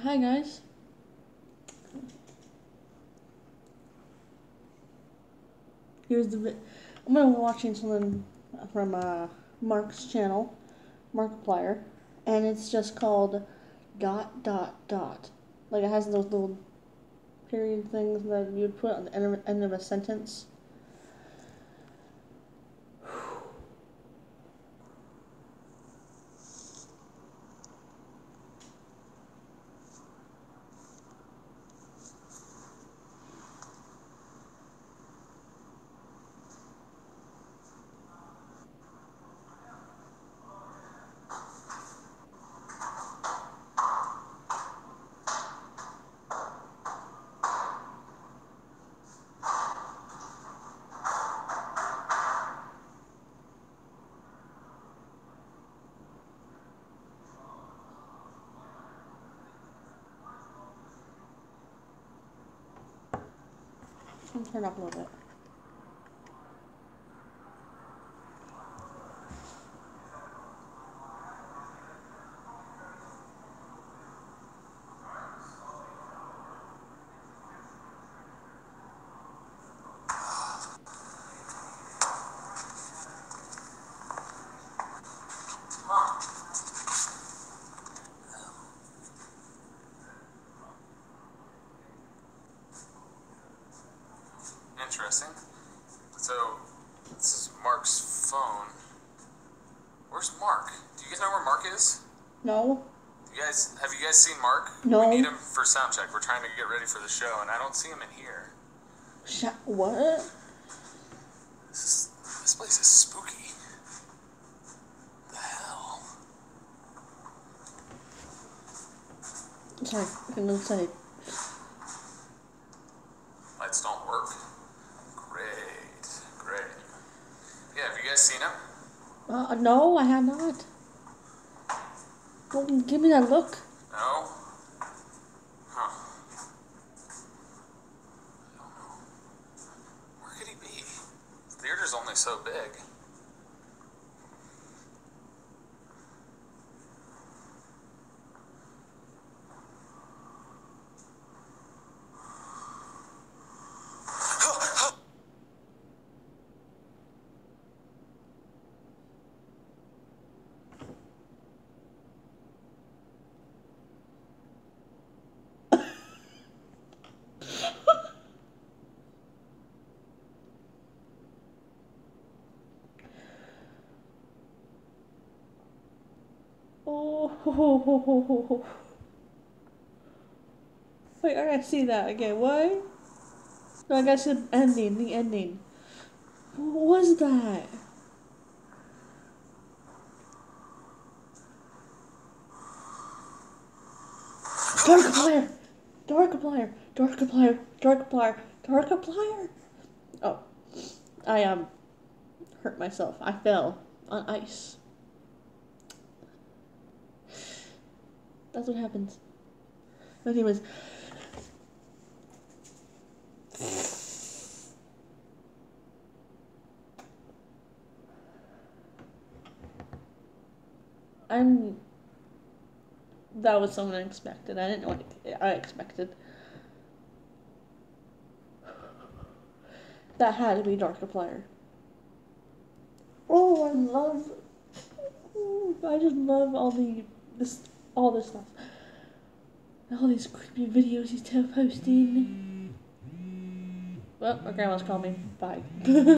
Hi guys. Here's the I'm gonna be watching something from Mark's channel, Markiplier, and it's just called dot dot dot. Like it has those little period things that you'd put on the end of a sentence. I'll turn it up a little bit. Interesting. So, this is Mark's phone. Where's Mark? Do you guys know where Mark is? No. Have you guys seen Mark? No. We need him for sound check. We're trying to get ready for the show, and I don't see him in here. What? This place is spooky. The hell? Sorry, I can outside. Lights don't work. Great. Yeah, have you guys seen him? No, I have not. Don't give me that look. No? Huh. I don't know. Where could he be? The theater's only so big. Oh. Wait, I gotta see that again. What? No, I gotta see the ending. What was that? Darkiplier. Oh, I hurt myself. I fell on ice. That's what happens. Anyways. That was so unexpected. I didn't know what I expected. That had to be Darkiplier. Oh, I just love all this stuff. All these creepy videos he's posting. Well, my grandma's calling me. Bye.